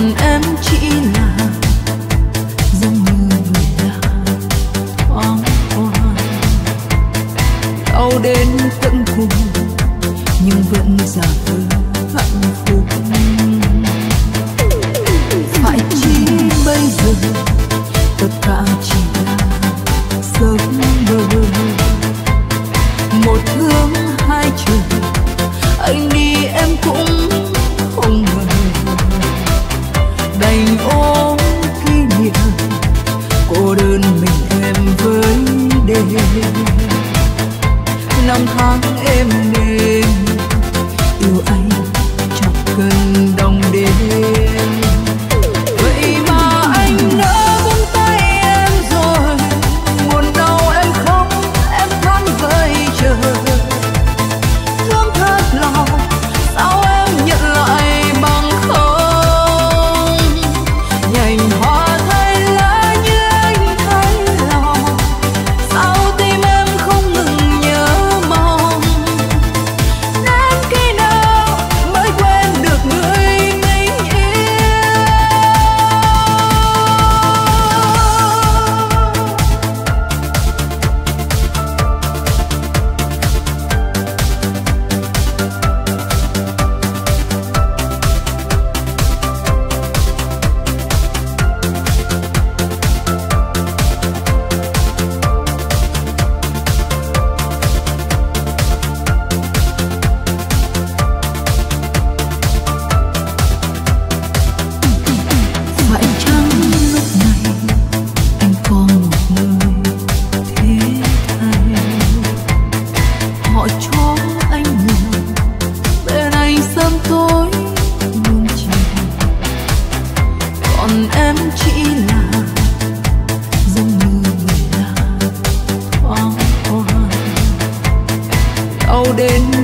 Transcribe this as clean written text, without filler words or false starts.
còn em chỉ là giống như người lạ thoáng qua. Đau đến tận cùng nhưng vẫn giả vờ hạnh phúc. Phải chi bây giờ tất cả chỉ là giấc mơ, một hướng hai chiều, anh đi em cũng không ngờ. Đành ôm kỷ niệm cô đơn mình em với đêm. Năm tháng êm đềm yêu anh chẳng cần đồng đêm. Vậy mà anh đã buông tay em rồi, buồn đau em khóc em than vơi chờ. Thương thật lòng sao em nhận lại bằng không. Nhành hoa thay lá như anh thấy lòng, sao tim em không ngừng nhớ mong. Đến khi nào mới quên được người mình yêu. Phải chăng lúc này anh có một nơi thế thay, họ cho anh ngồi bên anh sớm tối luôn chiều, còn em chỉ là giống như người lạ thoáng qua. Đau đến